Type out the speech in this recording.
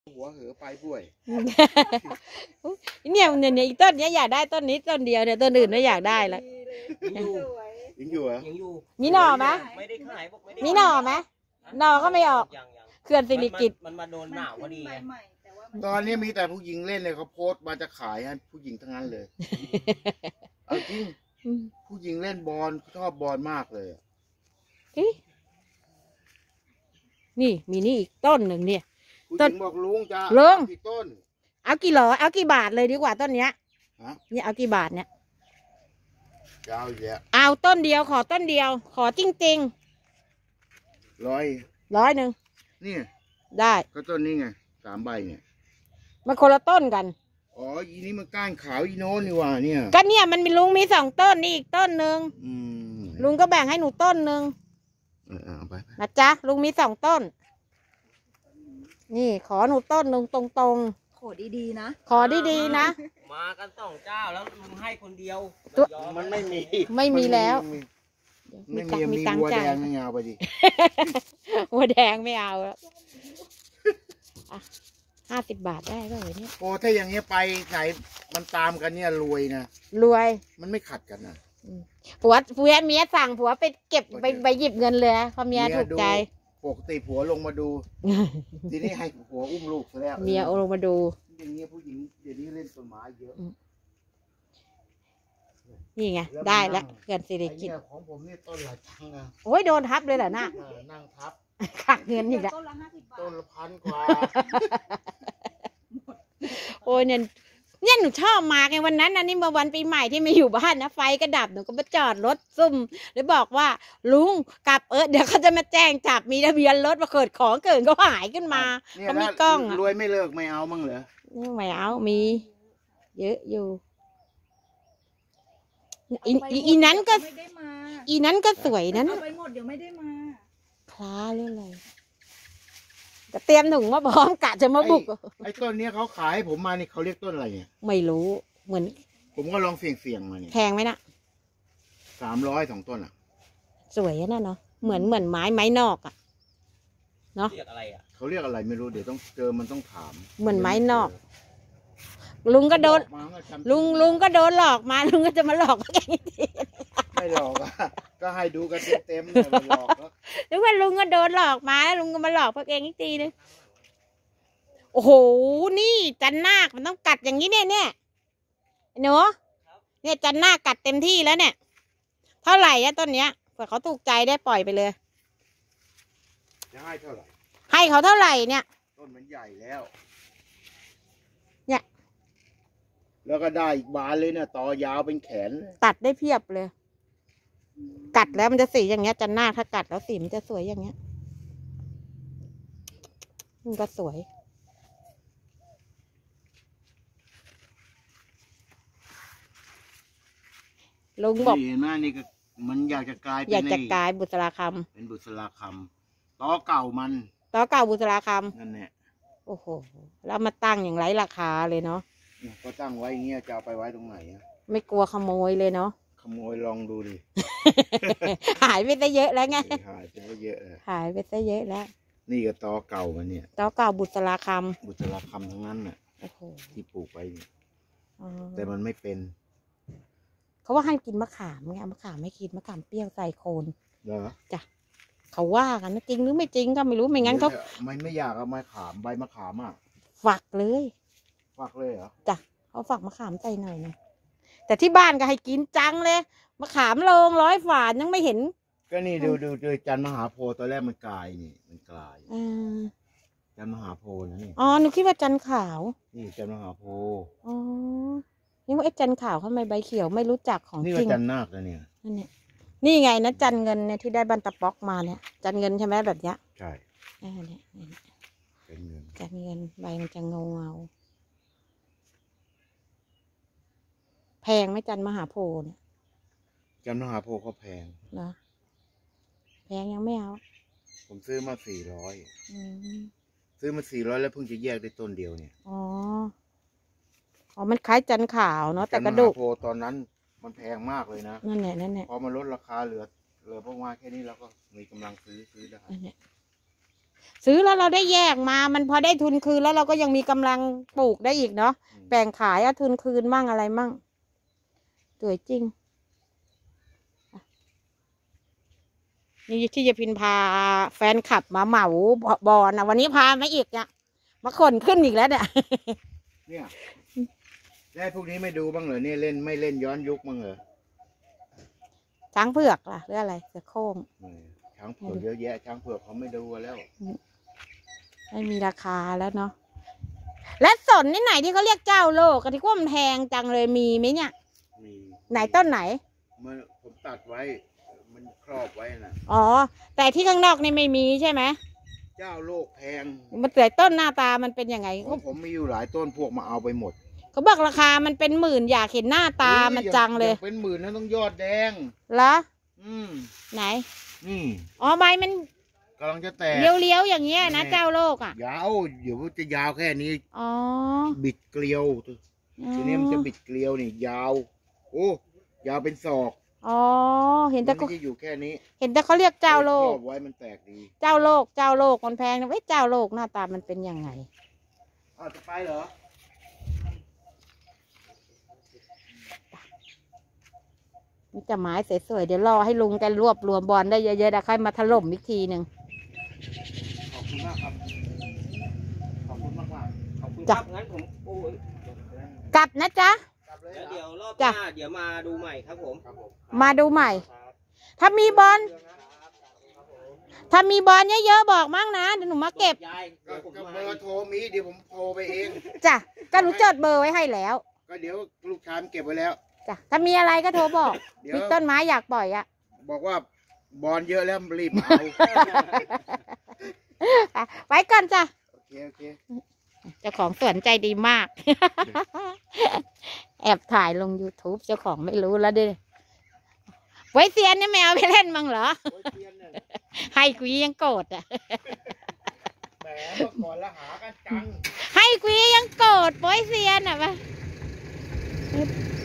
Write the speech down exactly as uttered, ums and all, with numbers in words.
หัวเหอไปบ้วยเนี่ยเนี่ยเนี่ยอีกต้นเนี้ยอยากได้ต้นนี้ต้นเดียวเนี่ยต้นอื่นไม่อยากได้แล้วยังอยู่ยังอยู่เหรอยังอยู่มีหน่อไหมไม่ได้ขายบอกไม่ได้มีหน่อไหมหน่อก็ไม่ออกเขื่อนสิริกิติ์มันมาโดนหนาวพอดีตอนนี้มีแต่ผู้หญิงเล่นเลยเขาโพสต์มาจะขายให้ผู้หญิงทั้งนั้นเลยเอาจริงผู้หญิงเล่นบอลชอบบอลมากเลยนี่มีนี่อีกต้นหนึ่งเนี่ยต้นบอกลุงจะลุงกี่ต้นเอากี่หลอเอากี่บาทเลยดีกว่าต้นเนี้ยเนี่ยเอากี่บาทเนี่ยยาวเยอะเอาต้นเดียวขอต้นเดียวขอจริงๆร้อยร้อยหนึ่งนี่ได้ก็ต้นนี้ไงสามใบเนี่ยมันคนละต้นกันอ๋ออีนี้มันก้านขาวอีโน้นนี่ว่าเนี่ยก็เนี่ยมันมีลุงมีสองต้นนี่อีกต้นหนึ่งลุงก็แบ่งให้หนูต้นหนึ่งนะจ๊ะลุงมีสองต้นนี่ขอหนูต้นหนึ่งตรงๆขอดีๆนะขอดีๆนะมากันสองเจ้าแล้วลุงให้คนเดียวมันไม่มีไม่มีแล้วไม่มีมีวัวแดงไม่เอาไปดิวัวแดงไม่เอาแล้วห้าสิบบาทได้ก็เลยเนี่ยโอ้ถ้าอย่างเงี้ยไปไหนมันตามกันเนี่ยรวยนะรวยมันไม่ขัดกันนะผัวผัวเมียสั่งผัวไปเก็บไปไปหยิบเงินเลยพอเมียถูกใจปกติผัวลงมาดูทีนี้ให้ผัวอุ้มลูกแล้วเมียลงมาดูอย่างเงี้ยผู้หญิงเดี๋ยวนี้เล่นต้นไม้เยอะนี่ไงได้แล้วเกินสิริกิติ์ของผมนี่ต้นละชังนะโอ้ยโดนทับเลยเหรอน่ะนั่งทับขักเงินอีกแล้วต้นละห้าสิบบาทต้นละพันกว่าโอ้ยเนี่ยเนี่ยหนูชอบมาไงวันนั้นนะนี่มาวันปีใหม่ที่ไม่อยู่บ้านนะไฟก็ดับหนูก็มาจอดรถซุ่มแล้วบอกว่าลุงกลับเออเดี๋ยวเขาจะมาแจ้งจับมีทะเบียนรถมาเกิดของเกิดก็หายขึ้นมาเขามีกล้องอ่ะรวยไม่เลิกไม่เอามั่งเหรอไม่เอามีเยอะอยู่อีอีนั้นก็อีนั้นก็สวยนั้นเอาไปหมดเดี๋ยวไม่ได้มาคล้าเรื่องอะไรจะเตรียมถุงมาพร้อมกะจะมาบุกไอ้ต้นนี้เขาขายให้ผมมานี่เขาเรียกต้นอะไรเนี่ยไม่รู้เหมือนผมก็ลองเสี่ยงเสี่ยงมาเนี่ยแพงไหมนะสามร้อยสองต้นอ่ะสวยนะเนาะเหมือนเหมือนไม้ไม้นอกอ่ะเนาะเรียกอะไรอ่ะเขาเรียกอะไรไม่รู้เดี๋ยวต้องเจอมันต้องถามเหมือนไม้นอกลุงก็โดนลุงลุงก็โดนหลอกมาลุงก็จะมาหลอกก็แค่นี้ไม่หลอกอ่ะก็ให้ดูกันเต็มๆเลยไม่หลอกแล้วหรือว่าลุงก็โดนหลอกมาลุงก็มาหลอกพวกเองอีกทีนึงโอ้โหนี่จันนาคมันต้องกัดอย่างนี้เนี่ยเนี่ยหนูเนี่ยจันนาคกัดเต็มที่แล้วเนี่ยเท่าไหร่อะต้นเนี้ยเผื่อเขาถูกใจได้ปล่อยไปเลยจะให้เท่าไหร่ให้เขาเท่าไหร่เนี่ยต้นมันใหญ่แล้วเนี่ยแล้วก็ได้อีกบานเลยเนี่ยต่อยาวเป็นแขนตัดได้เพียบเลยกัดแล้วมันจะสีอย่างเงี้ยจันนาคถ้ากัดแล้วสีมันจะสวยอย่างเงี้ยมันก็สวยลุงบอกเห็นไหมนี่ก็มันอยากจะกลายเป็นอยากจะกลายบุษราคำเป็นบุษราคำต่อเก่ามันต่อเก่าบุษราคำนั่นแหละโอ้โหแล้วมาตั้งอย่างไร้ราคาเลยเนาะก็ตั้งไว้อย่างเงี้ยจะเอาไปไว้ตรงไหนอะไม่กลัวขโมยเลยเนาะขโมยลองดูดิหายไปซะเยอะแล้วไงหายไปซะเยอะหายไปซะเยอะแล้วนี่ก็ต่อเก่ามันเนี่ยต่อเก่าบุษราคำบุษราคำทั้งนั้นน่ะที่ปลูกไปแต่มันไม่เป็นเขาว่าให้กินมะขามไงมะขามไม่กินมะขามเปรี้ยวใส่โคนเหรอจ้ะเขาว่ากันนะจริงหรือไม่จริงก็ไม่รู้ไม่งั้นเขามันไม่อยากเอามะขามใบมะขามอ่ะฝักเลยฝักเลยเหรอจ้ะเขาฝักมะขามใส่หน่อยนะแต่ที่บ้านก็ให้กินจังเลยมะขามลงร้อยฝายังไม่เห็นก็นี่ดูดูดูจันมหาโพธิ์ตอนแรกมันกลายนี่มันกลายจันมหาโพธิ์นะนี่อ๋อหนูคิดว่าจันขาวนี่จันมหาโพธิ์อ๋อนี่ว่าไอ้จันขาวทำไมใบเขียวไม่รู้จักของจริงนี่ว่าจันนาคนะเนี่ยนั่นเนี่ยนี่ไงนะจันเงินเนี่ยที่ได้บันตะป๊อกมาเนี่ยจันเงินใช่ไหมแบบเนี้ยใช่เนี่ยจันเงินจันเงินใบมันจะเงาเงาแพงไหมจันมหาโพธิ์เนี่ยจันมหาโพธิ์เขาแพงเหรอแพงยังไม่เอาผมซื้อมาสี่ร้อยซื้อมาสี่ร้อยแล้วเพิ่งจะแยกได้ต้นเดียวเนี่ยอ๋ออ๋อมันคล้ายจันขาวเนาะแต่กระดูกโพตอนนั้นมันแพงมากเลยนะนั่นแหละนั่นแหละพอมาลดราคาเหลือเหลือประมาณแค่นี้แล้วก็มีกำลังซื้อซื้อได้ซื้อแล้วเราได้แยกมามันพอได้ทุนคืนแล้วเราก็ยังมีกำลังปลูกได้อีกเนาะแบ่งขายเอาทุนคืนมั่งอะไรมั่งสวยจริงนี่ที่จะพินพาแฟนคลับมาเหมาบอลนะวันนี้พามาอีกเนี่ยมาขนขึ้นอีกแล้วเนี่ยเนี่ยได้พวกนี้ไม่ดูบ้างเหรอเนี่ยเล่นไม่เล่นย้อนยุคบ้างเหรอช้างเผือกล่ะหรืออะไรเสือโคร่งเออช้างเผือกเยอะแยะช้างเผือกเขาไม่ดูกันแล้วไม่มีราคาแล้วเนาะและสนนี่ไหนที่เขาเรียกเจ้าโลกกะที่ว่ามันแพงจังเลยมีไหมเนี่ยมีไหนต้นไหนมันผมตัดไว้มันครอบไว้น่ะอ๋อแต่ที่ข้างนอกนี่ไม่มีใช่ไหมเจ้าโลกแพงมันแต่ต้นหน้าตามันเป็นยังไงของผมมีอยู่หลายต้นพวกมาเอาไปหมดเขาบอกราคามันเป็นหมื่นอยากเห็นหน้าตามันจังเลยอางเป็นหมื่นนั้นต้องยอดแดงเหรออืมไหนนี่อ๋อใบมันกำลังจะแตกเลี้ยวๆอย่างเงี้ยนะเจ้าโลกอ่ะยาวเดี๋ยวจะยาวแค่นี้อ๋อบิดเกลียวทีนี้มันจะบิดเกลียวนี่ยาว โอ้ยาวเป็นศอกอ๋อเห็นมัแต่นไม่ใช่อยู่แค่นี้เห็นแต่เขาเรียกเจ้าโลครกอบไว้มันแตกดีเจ้าโลกเจ้าโลกมันแพงนะเว้ยเจ้าโลกหน้าตามันเป็นยังไงอ้าวจะไปเหรอมีแต่ไม้สวยๆเดี๋ยวรอให้ลุงแกรวบรวมบอลได้เยอะๆเดี๋ยวค่อยมาถล่มอีกทีหนึ่งขอบคุณมากครับขอบคุณมากมากขอบคุณคจ้ะรับงั้นผมโอ้ยกลับนะจ๊ะกลับเลยแล้วเหรอเดี๋ยวรอบหจ้ะน้าเดี๋ยวมาดูใหม่ครับผมครับผมมาดูใหม่ครับถ้ามีบอลเรื่องนะครับผมถ้ามีบอลเยอะๆบอกมั่งนะเดี๋ยวหนูมาเก็บยายก็เดี๋ยวผมก็มาเบอร์โทรมีเดี๋ยวผมโทรไปเองจ้ะก็หนูจดเบอร์ไว้ให้แล้วก็เดี๋ยวลูกชายมันเก็บไว้แล้วจ้ะถ้ามีอะไรก็โทรบอกเดี๋ยวมีต้นไม้อยากปล่อยอะบอกว่าบอลเยอะแล้วรีบมาเอาไปไว้ก่อนจ้ะโอเคโอเคเจ้าของสวนใจดีมาก แอบถ่ายลง YouTube เจ้าของไม่รู้แล้วดิไว้เซียนนี่ไม่เอาไปเล่นมั้งเหรอโอ้ยเทียนเนี่ยให้กุยยังโกรธอ่ะแหมเมื่อก่อนละหากันจังให้กุยยังโกรธโป้ยเซียนอ่ะปะ